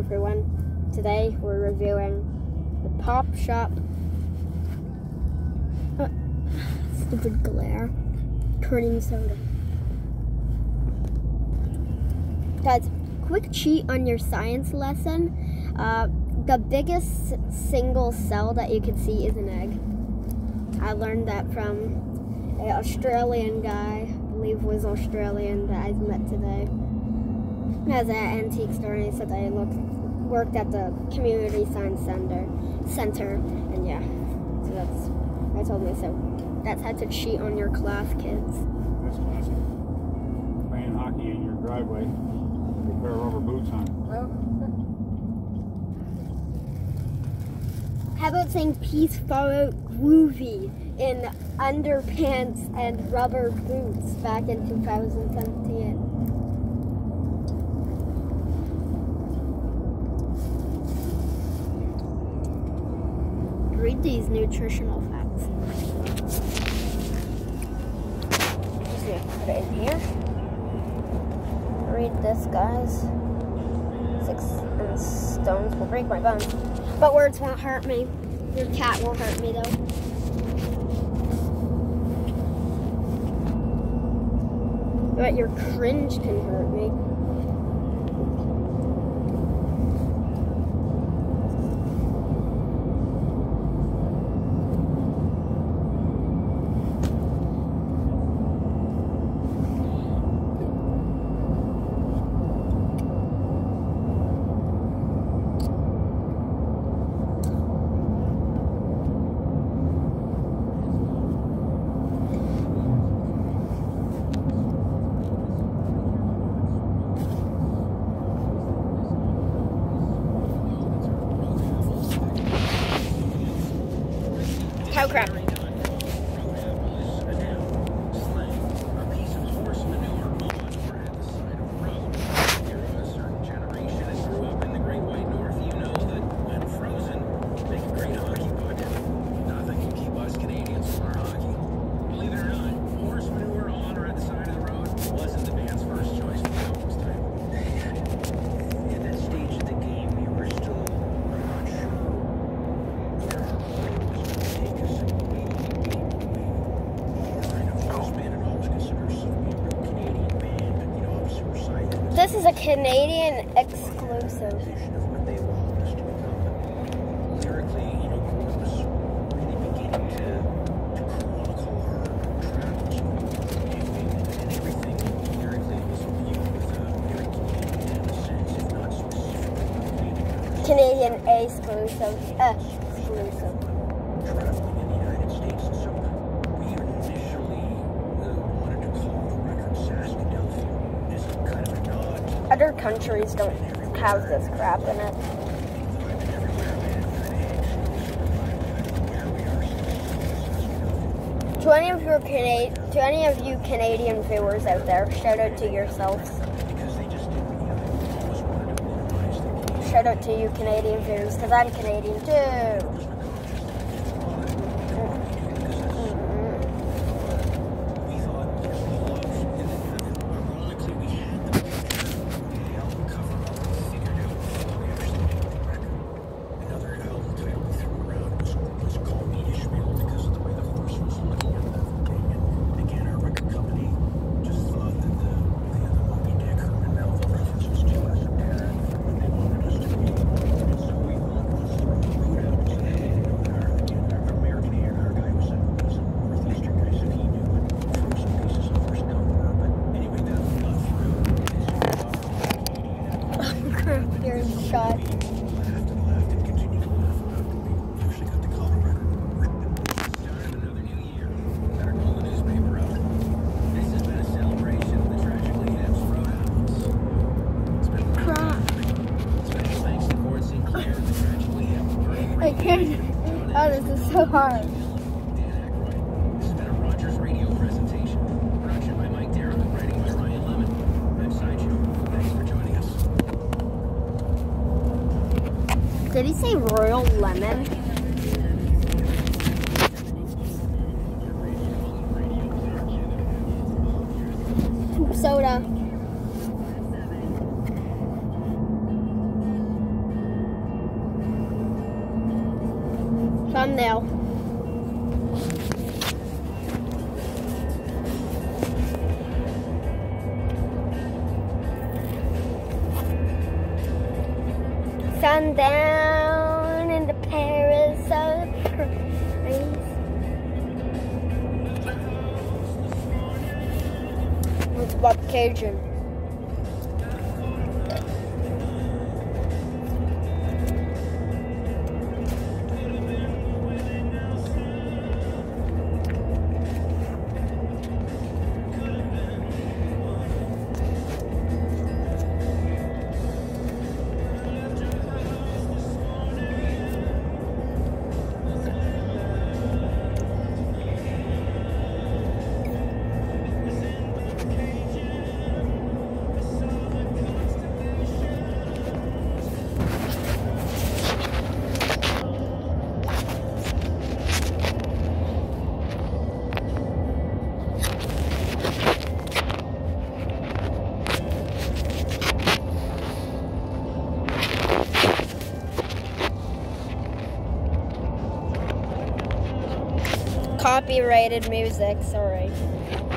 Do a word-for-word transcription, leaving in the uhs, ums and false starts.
everyone. Today we're reviewing the Pop Shop uh, stupid glare cream soda. Guys, quick cheat on your science lesson. Uh, the biggest single cell that you can see is an egg. I learned that from an Australian guy, I believe was Australian, that I met today. He has an antique store, and he said that he looked, worked at the community science center, center, and yeah, so that's, I told me so. That's how to cheat on your class, kids. That's classic. Playing hockey in your driveway, with a pair of rubber boots on. How about saying peace follow groovy in underpants and rubber boots back in two thousand seventeen? Read these nutritional facts. Just gonna put it in here. Read this, guys. Six and stones will break my bones, but words won't hurt me. Your cat won't hurt me though. But your cringe can hurt me. Cow crap. This is a Canadian exclusive. Canadian exclusive. Uh, exclusive. Other countries don't have this crap in it. To any of your Cana- to any of you Canadian viewers out there, shout out to yourselves. Shout out to you Canadian viewers, because I'm Canadian too. You're shot. I can't. Oh, this is so hard. Did he say Royal Lemon? Soda. thumbnail. Sundown in the Paris of praise. It's Bob Cajun. Copyrighted music, sorry.